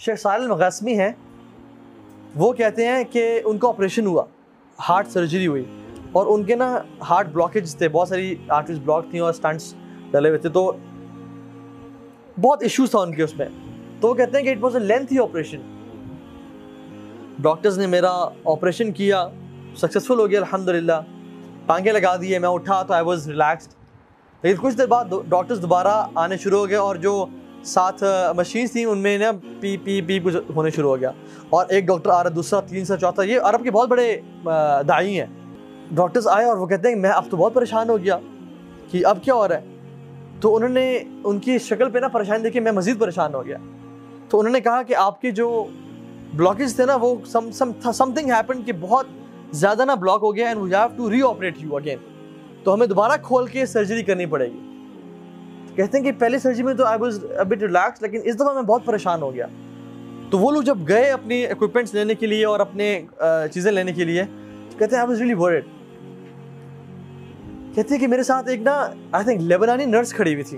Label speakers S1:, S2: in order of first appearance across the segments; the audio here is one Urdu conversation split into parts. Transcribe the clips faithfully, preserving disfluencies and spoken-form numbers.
S1: شیخ صالح المغاسمی ہیں، وہ کہتے ہیں کہ ان کا آپریشن ہوا، ہارٹ سرجری ہوئی، اور ان کے نا ہارٹ بلاکیج تھے، بہت ساری آرٹریز بلاک تھیں اور سٹنٹس ڈلے ہوئے تھے، تو بہت ایشوز تھا ان کے اس میں. تو وہ کہتے ہیں کہ it was a lengthy operation. Doctors نے میرا آپریشن کیا، سکسیزفل ہو گیا الحمدللہ، ٹانگیں لگا دیے، میں اٹھا تو آئی واز ریلیکسڈ. لیکن کچھ دیر بعد ڈاکٹرز دوبارہ آنے شروع ہو گئے، اور جو ساتھ مشینس تھیں ان میں نا پی پی پی کچھ ہونے شروع ہو گیا، اور ایک ڈاکٹر آ رہا، دوسرا، تیسرا، چوتھا. یہ عرب کے بہت بڑے داعی ہیں. ڈاکٹرز آئے اور وہ کہتے ہیں کہ میں اب تو بہت پریشان ہو گیا کہ اب کیا ہو رہا ہے. تو انہوں نے ان کی شکل پہ نا پریشانی دیکھی، میں مزید پریشان ہو گیا. تو انہوں نے کہا کہ آپ کے جو بلاکیج تھے نا وہ سم سم تھنگ ہیپن، کہ بہت زیادہ نا بلاک ہو گیا، and we have to reoperate you again. تو ہمیں دوبارہ کھول کے سرجری کرنی پڑے گی. کہتے ہیں کہ پہلی سرجری میں تو I was a bit relax, لیکن اس دفعہ میں بہت پریشان ہو گیا. تو وہ لوگ جب گئے اپنی اکوپمنٹس لینے کے لیے اور اپنے چیزیں لینے کے لیے، تو کہتے ہیں آئی واز ریئلی ورڈ. کہتے ہیں کہ میرے ساتھ ایک نا آئی تھنک لیبنانی نرس کھڑی ہوئی تھی.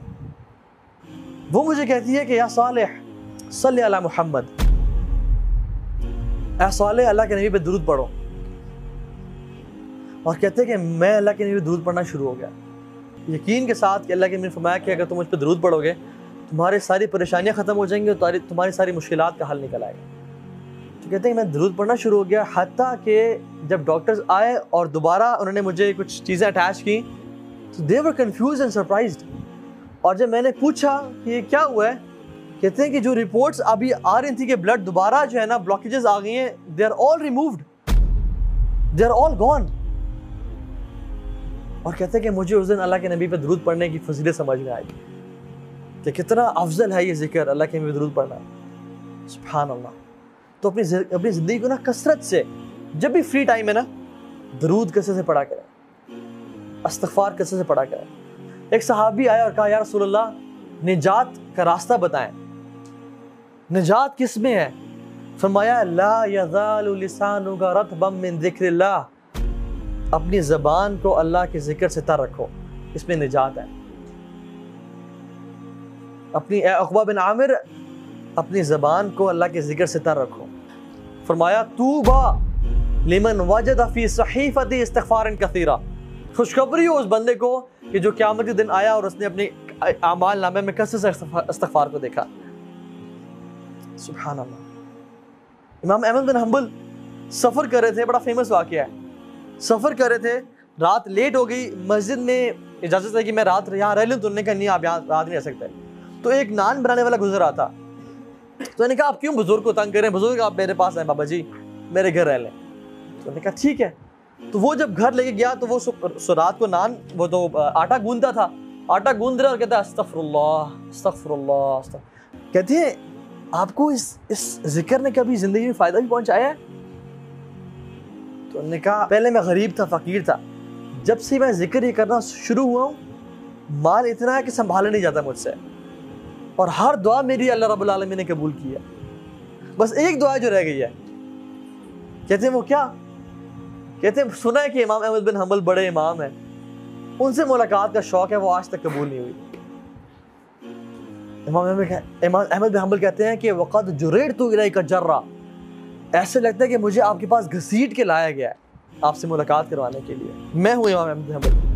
S1: وہ مجھے کہتی ہے کہ یا صالح صلی علی محمد، اے صالح اللہ کے نبی پہ درود پڑھو. اور کہتے ہیں کہ میں اللہ کے نبی پہ درود پڑھنا شروع ہو گیا، یقین کے ساتھ کہ اللہ کے نبی نے فرمایا کہ اگر تم اس پہ درود پڑھو گے تمہاری ساری پریشانیاں ختم ہو جائیں گی اور تمہاری ساری مشکلات کا حل نکل آئے گا. تو کہتے ہیں کہ میں درود پڑھنا شروع ہو گیا، حتیٰ کہ جب ڈاکٹرز آئے اور دوبارہ انہوں نے مجھے کچھ چیزیں اٹیچ کی تو they were confused and surprised. اور جب میں نے پوچھا کہ یہ کیا ہوا ہے، کہتے ہیں کہ جو رپورٹس ابھی آ رہی تھی کہ بلڈ دوبارہ جو ہے نا بلاکیجز آ گئی ہیں، they are all removed, they are all gone. اور کہتے ہیں کہ مجھے اس دن اللہ کے نبی پہ درود پڑھنے کی فضیلت سمجھ میں آئی کہ کتنا افضل ہے یہ ذکر، اللہ کے نبی پہ درود پڑھنا. سبحان اللہ. تو اپنی اپنی زندگی کو نا کثرت سے، جب بھی فری ٹائم ہے نا، درود کثرت سے پڑھا کریں، استغفار کثرت سے پڑھا کریں. ایک صحابی آیا اور کہا یا رسول اللہ نجات کا راستہ بتائیں، نجات کس میں ہے؟ فرمایا لا یزال لسانک رطبا من ذکر اللہ، اپنی زبان کو اللہ کے ذکر سے تر رکھو، اس میں نجات ہے. اپنی اے عقبہ بن عامر، اپنی زبان کو اللہ کے ذکر سے تر رکھو. فرمایا طوبی لمن وجد فی صحیفۃ استغفار کثیرا، خوشخبری ہو اس بندے کو کہ جو قیامت کے دن آیا اور اس نے اپنے اعمال نامے میں کثرت سے استغفار کو دیکھا. سبحان اللہ. امام احمد بن حنبل سفر کر رہے تھے، بڑا فیمس واقعہ ہے. سفر کر رہے تھے، رات لیٹ ہو گئی، مسجد میں اجازت ہے کہ میں رات یہاں رہ لوں، تو انہوں نے کہا نہیں آپ یہاں رات نہیں رہ سکتے. تو ایک نان بنانے والا گزر رہا تھا، تو انہوں نے کہا آپ کیوں بزرگ کو تنگ کریں، بزرگ آپ میرے پاس آئیں بابا جی، میرے گھر رہ لیں. تو انہوں نے کہا ٹھیک ہے. تو وہ جب گھر لے کے گیا تو وہ رات کو نان وہ تو آٹا گوندتا تھا، آٹا گوند رہا اور کہتا ہے استغفر اللہ استغفر اللہ استغفر. کہتے ہیں آپ کو اس اس ذکر نے کبھی زندگی میں فائدہ بھی پہنچایا ہے؟ تو انہوں نے کہا پہلے میں غریب تھا، فقیر تھا، جب سے میں ذکر یہ کرنا شروع ہوا ہوں مال اتنا ہے کہ سنبھالا نہیں جاتا مجھ سے، اور ہر دعا میری اللہ رب العالمین نے قبول کی ہے. بس ایک دعا جو رہ گئی ہے. کہتے ہیں وہ کیا؟ کہتے ہیں سنا ہے کہ امام احمد بن حنبل بڑے امام ہیں، ان سے ملاقات کا شوق ہے، وہ آج تک قبول نہیں ہوئی. امام احمد بن حنبل کہتے ہیں کہ وقد جررت الیک جرا، ایسے لگتا ہے کہ مجھے آپ کے پاس گھسیٹ کے لایا گیا ہے آپ سے ملاقات کروانے کے لیے. میں ہوں امام احمد بن حنبل.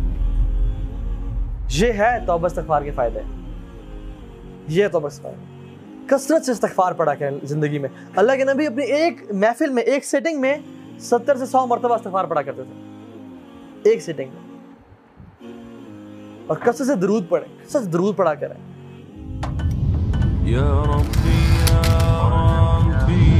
S1: یہ ہے توبہ استغفار کے فائدے، یہ توبہ استغفار. کثرت سے استغفار پڑھا کریں زندگی میں. اللہ کے نبی اپنی ایک محفل میں، ایک سیٹنگ میں ستر سے سو مرتبہ استغفار پڑھا کرتے تھے، ایک سیٹنگ میں. اور کثرت سے درود پڑھیں، کثرت سے درود پڑھا کریں. یا ربی یا ربی